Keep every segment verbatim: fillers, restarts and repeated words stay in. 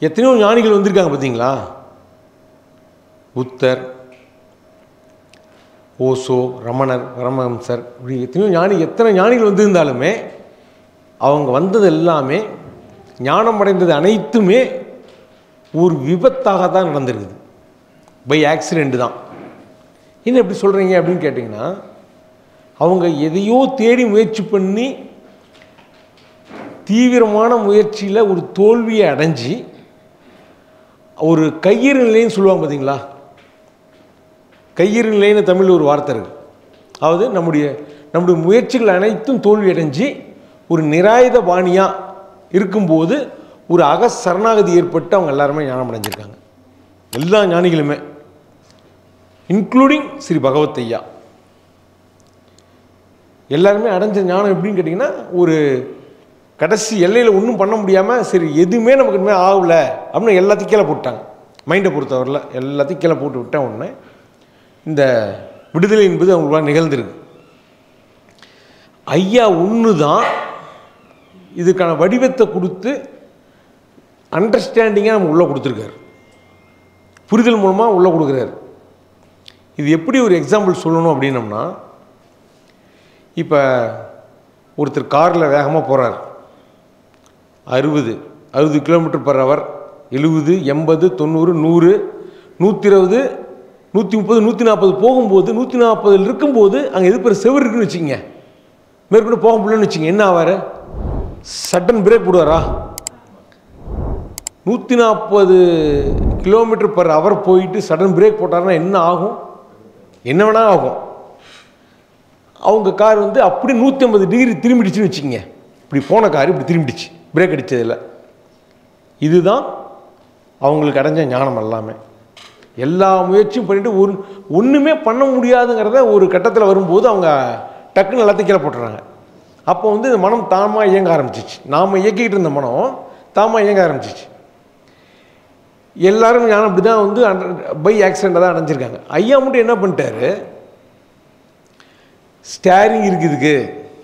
எத்தனையோ ஞானிகள் வந்திருக்காங்க பார்த்தீங்களா? புத்தர், ஓசோ, ரமணர், பரமஹம்சர், இப்படி எத்தனையோ ஞானி எத்தனை ஞானிகள் வந்திருந்தாலுமே அவங்க வந்தது எல்லாமே ஞானம் அடைந்தது அனைத்துமே ஒரு விபத்தாக தான் நடந்திருக்குது. பை ஆக்சிடெண்ட் தான். என்ன எப்படி சொல்கிறீங்க அப்படின்னு கேட்டிங்கன்னா, அவங்க எதையோ தேடி முயற்சி பண்ணி தீவிரமான முயற்சியில் ஒரு தோல்வியை அடைஞ்சி ஒரு கையிறு நிலைன்னு சொல்லுவாங்க பார்த்தீங்களா? கையிறு நிலைன்னு தமிழில் ஒரு வார்த்தை இருக்குது. அதாவது நம்முடைய நம்முடைய முயற்சிகள் அனைத்தும் தோல்வி அடைஞ்சு ஒரு நிராயுத பாணியாக இருக்கும்போது ஒரு அக சரணாகதி ஏற்பட்டு அவங்க எல்லாருமே ஞானம் அடைஞ்சிருக்காங்க. எல்லா ஞானிகளுமே, இன்க்ளூடிங் ஸ்ரீ பகவத் ஐயா, எல்லாருமே அடைஞ்ச ஞானம் எப்படின்னு கேட்டிங்கன்னா, ஒரு கடைசி எல்லையில் ஒன்றும் பண்ண முடியாமல் சரி எதுவுமே நமக்கு இனிமேல் ஆகலை அப்படின்னு எல்லாத்தையும் கீழே போட்டாங்க. மைண்டை பொறுத்தவரையில் எல்லாத்தையும் கீழே போட்டு விட்டால் ஒன்று இந்த விடுதலை என்பது அவங்களுக்கு நிகழ்ந்திருக்கு. ஐயா ஒன்று தான் இதுக்கான வடிவத்தை கொடுத்து அண்டர்ஸ்டாண்டிங்காக நம்ம உள்ளே கொடுத்துருக்காரு, புரிதல் மூலமாக உள்ளே கொடுக்குறாரு. இது எப்படி ஒரு எக்ஸாம்பிள் சொல்லணும் அப்படின்னம்னா, இப்போ ஒருத்தர் காரில் வேகமாக போகிறார், அறுபது அறுபது கிலோமீட்டர் பர் ஹவர், எழுபது, எண்பது, தொண்ணூறு, நூறு, நூற்றி இருபது, நூற்றி முப்பது, நூற்றி நாற்பது போகும்போது, நூற்றி நாற்பதில் இருக்கும்போது அங்கே எது பேர் செவர் இருக்குன்னு வச்சுங்க, மேற்கொண்டு போக முடியலன்னு வச்சுங்க, என்ன ஆவார்? சடன் பிரேக் போடுவாரா? நூற்றி நாற்பது கிலோமீட்டர் பர் ஹவர் போயிட்டு சடன் பிரேக் போட்டார்னா என்ன ஆகும்? என்ன வேணா ஆகும். அவங்க கார் வந்து அப்படி நூற்றி ஐம்பது டிகிரி திரும்பிடுச்சுன்னு வச்சுக்கோங்க. இப்படி போன கார் இப்படி திரும்பிடுச்சு பிரேக் அடித்ததில். இதுதான் அவங்களுக்கு அடைஞ்ச ஞானம். எல்லாமே எல்லா முயற்சியும் பண்ணிவிட்டு ஒரு ஒன்றுமே பண்ண முடியாதுங்கிறத ஒரு கட்டத்தில் வரும்போது அவங்க டக்குன்னு எல்லாத்தையும் கீழே போட்டுறாங்க. அப்போ வந்து இந்த மனம் தாமாக இயங்க ஆரம்பிச்சிச்சு. நாம் இயக்கிக்கிட்டு இருந்த மனம் தாமாக இயங்க ஆரம்பிச்சிச்சு. எல்லாரும் ஞானம் அப்படி தான் வந்து பை ஆக்சிடெண்ட்டாக தான் அடைஞ்சிருக்காங்க. ஐயா மட்டும் என்ன பண்ணிட்டாரு, ஸ்டேரிங் இருக்குதுக்கு,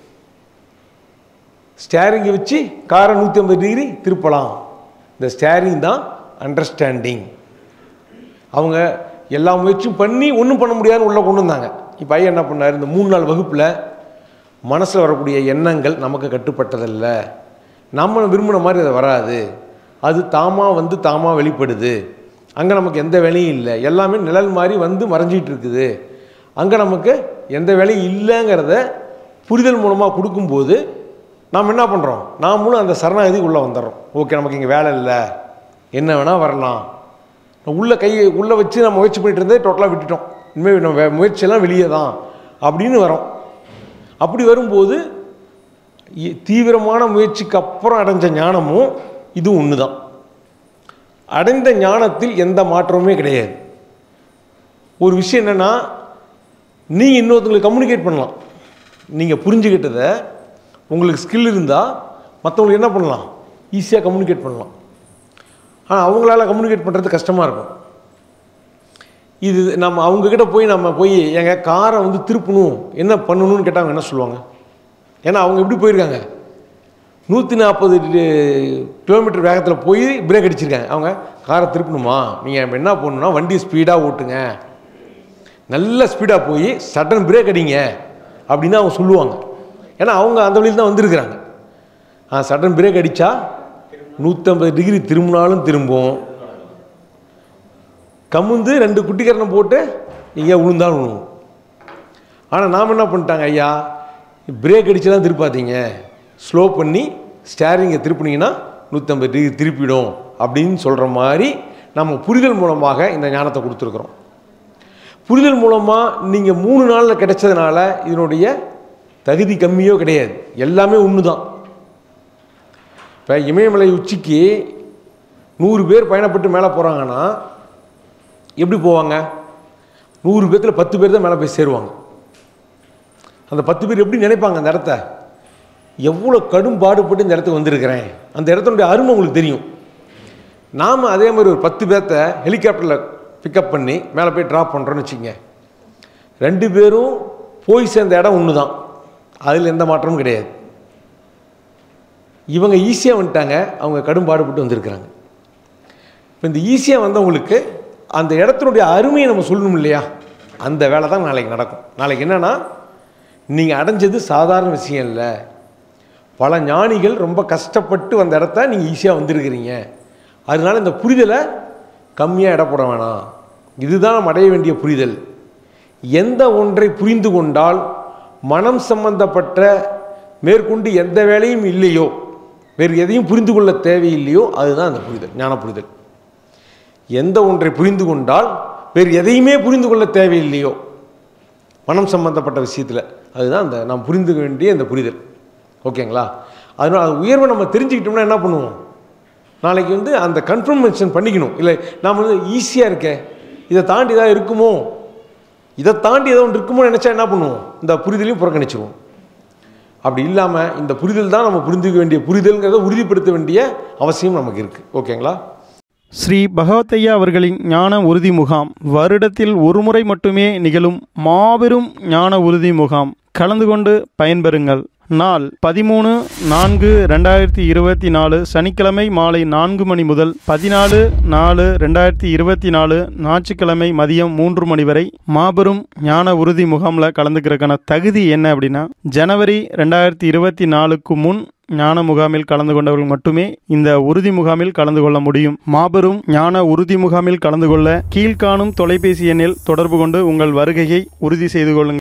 ஸ்டேரிங்கை வச்சு காரை நூற்றி ஐம்பது டிகிரி திருப்பலாம். இந்த ஸ்டேரிங் தான் அண்டர்ஸ்டாண்டிங். அவங்க எல்லா முயற்சியும் பண்ணி ஒன்றும் பண்ண முடியாதுன்னு உள்ளே கொண்டு வந்தாங்க. இப்போ ஐயா என்ன பண்ணார், இந்த மூணு நாள் வகுப்பில் மனசில் வரக்கூடிய எண்ணங்கள் நமக்கு கட்டுப்பட்டதில்லை, நம்ம விரும்பின மாதிரி அதை வராது, அது தாமாக வந்து தாமாக வெளிப்படுது, அங்கே நமக்கு எந்த வேலையும் இல்லை, எல்லாமே நிழல் மாதிரி வந்து மறைஞ்சிட்டு இருக்குது, அங்கே நமக்கு எந்த வேலையும் இல்லைங்கிறத புரிதல் மூலமாக கொடுக்கும்போது நாம் என்ன பண்ணுறோம், நாமளும் அந்த சரணாகதி உள்ளே வந்துடுறோம். ஓகே, நமக்கு இங்கே வேலை இல்லை, என்ன வேணால் வரலாம், உள்ளே கையை உள்ளே வச்சு நம்ம முயற்சி பண்ணிட்டு இருந்தே டோட்டலாக விட்டுட்டோம், இனிமேல் நம்ம முயற்சியெல்லாம் வெளியே தான் அப்படின்னு வரோம். அப்படி வரும்போது தீவிரமான முயற்சிக்கு அப்புறம் அடைஞ்ச ஞானமும் இது ஒன்று தான். அடைந்த ஞானத்தில் எந்த மாற்றமுமே கிடையாது. ஒரு விஷயம் என்னென்னா, நீங்கள் இன்னொருத்தங்களுக்கு கம்யூனிகேட் பண்ணலாம். நீங்கள் புரிஞ்சுக்கிட்டதை உங்களுக்கு ஸ்கில் இருந்தால் மற்றவங்களுக்கு என்ன பண்ணலாம், ஈஸியாக கம்யூனிகேட் பண்ணலாம். ஆனால் அவங்களால கம்யூனிகேட் பண்ணுறது கஷ்டமாக இருக்கும். இது நம்ம அவங்கக்கிட்ட போய் நம்ம போய் எங்கள் காரை வந்து திருப்பணும் என்ன பண்ணணும்னு கேட்டால் அவங்க என்ன சொல்லுவாங்க? ஏன்னா அவங்க எப்படி போயிருக்காங்க, நூற்றி நாற்பது கிலோமீட்டர் வேகத்தில் போய் பிரேக் அடிச்சிருக்காங்க. அவங்க காரை திருப்பணுமா, நீங்கள் என்ன பண்ணணும்னா வண்டி ஸ்பீடாக ஓட்டுங்க, நல்ல ஸ்பீடாக போய் சடன் பிரேக் அடிங்க அப்படின்னு அவங்க சொல்லுவாங்க. ஏன்னா அவங்க அந்த வழியில் தான் வந்திருக்கிறாங்க. ஆ சடன் பிரேக் அடித்தா நூற்றம்பது டிகிரி திரும்பினாலும் திரும்பும், கமுந்து ரெண்டு குட்டிக்கரணம் போட்டு எங்கேயா விழுந்தாலும் விழுவும். ஆனால் நாம் என்ன பண்ணிட்டாங்க, ஐயா பிரேக் அடித்து தான் திருப்பாதீங்க, ஸ்லோ பண்ணி ஸ்டேரிங்கை திருப்பினீங்கன்னா நூற்றம்பது டிகிரி திருப்பிடும் அப்படின்னு சொல்கிற மாதிரி நம்ம புரிதல் மூலமாக இந்த ஞானத்தை கொடுத்துருக்குறோம். புரிதல் மூலமாக நீங்கள் மூணு நாளில் கிடைச்சதுனால இதனுடைய தகுதி கம்மியோ கிடையாது, எல்லாமே ஒன்று தான். இப்போ இமயமலை உச்சிக்கு நூறு பேர் பயணப்பட்டு மேலே போகிறாங்கன்னா எப்படி போவாங்க? நூறு பேர்த்தில் பத்து பேர் தான் மேலே போய் சேருவாங்க. அந்த பத்து பேர் எப்படி நினைப்பாங்க, அந்த இடத்த எவ்வளோ கடும் பாடுபட்டு இந்த இடத்துக்கு வந்திருக்கிறேன், அந்த இடத்தினுடைய அருமை உங்களுக்கு தெரியும். நாம் அதே மாதிரி ஒரு பத்து பேர்த்த ஹெலிகாப்டரில் பிக்கப் பண்ணி மேலே போய் ட்ராப் பண்ணுறோன்னு வச்சுக்கோங்க, ரெண்டு பேரும் போய் சேர்ந்த இடம் ஒன்று தான், அதில் எந்த மாற்றமும் கிடையாது. இவங்க ஈஸியாக வந்துட்டாங்க, அவங்க கடும் பாடுபட்டு வந்திருக்கிறாங்க. இப்போ இந்த ஈஸியாக வந்தவங்களுக்கு அந்த இடத்தினுடைய அருமையை நம்ம சொல்லணும் இல்லையா, அந்த வேலை தான் நாளைக்கு நடக்கும். நாளைக்கு என்னென்னா, நீங்கள் அடைஞ்சது சாதாரண விஷயம் இல்லை. பல ஞானிகள் ரொம்ப கஷ்டப்பட்டு வந்த இடத்த நீங்கள் ஈஸியாக வந்திருக்கிறீங்க. அதனால இந்த புரிதலை கம்மியாக இட போட வேணாம். இதுதான் நம்ம அடைய வேண்டிய புரிதல். எந்த ஒன்றை புரிந்து கொண்டால் மனம் சம்பந்தப்பட்ட மேற்கொண்டு எந்த வேலையும் இல்லையோ, வேறு எதையும் புரிந்து கொள்ள தேவையில்லையோ, அதுதான் அந்த புரிதல், ஞான புரிதல். எந்த ஒன்றை புரிந்து கொண்டால் வேறு எதையுமே புரிந்து கொள்ள தேவையில்லையோ மனம் சம்பந்தப்பட்ட விஷயத்தில், அதுதான் அந்த நாம் புரிந்து வேண்டிய இந்த புரிதல். ஓகேங்களா? அதனால் அது உயர்வை நம்ம தெரிஞ்சுக்கிட்டோம்னா என்ன பண்ணுவோம், நாளைக்கு வந்து அந்த கன்ஃபர்மேஷன் பண்ணிக்கணும். இல்லை நாம் வந்து ஈஸியாக இருக்க, இதை தாண்டி ஏதாவது இருக்குமோ, இதை தாண்டி ஏதோ ஒன்று இருக்குமோ நினச்சா என்ன பண்ணுவோம், இந்த புரிதலையும் புறக்கணிச்சிருவோம். அப்படி இல்லாமல் இந்த புரிதல் தான் நம்ம புரிந்துக்க வேண்டிய புரிதல்ங்கிறத உறுதிப்படுத்த வேண்டிய அவசியம் நமக்கு இருக்குது. ஓகேங்களா? ஸ்ரீ பகவத்தையா அவர்களின் ஞான உறுதி முகாம் வருடத்தில் ஒரு முறை மட்டுமே நிகழும் மாபெரும் ஞான உறுதி முகாம். கலந்து கொண்டு பயன்பெறுங்கள். நாள் பதிமூணு நான்கு ரெண்டாயிரத்தி இருபத்தி நாலு சனிக்கிழமை மாலை நான்கு மணி முதல் பதினாலு நாலு ரெண்டாயிரத்தி இருபத்தி நாலு ஞாயிற்றுக்கிழமை மதியம் மூன்று மணி வரை மாபெரும் ஞான உறுதி முகாமில் கலந்துக்கிறதுக்கான தகுதி என்ன அப்படின்னா, ஜனவரி ரெண்டாயிரத்தி இருபத்தி நாலுக்கு முன் ஞான முகாமில் கலந்து கொண்டவர்கள் மட்டுமே இந்த உறுதி முகாமில் கலந்து கொள்ள முடியும். மாபெரும் ஞான உறுதி முகாமில் கலந்து கொள்ள கீழ்காணும் தொலைபேசி எண்ணில் தொடர்பு கொண்டு உங்கள் வருகையை உறுதி செய்து கொள்ளுங்கள்.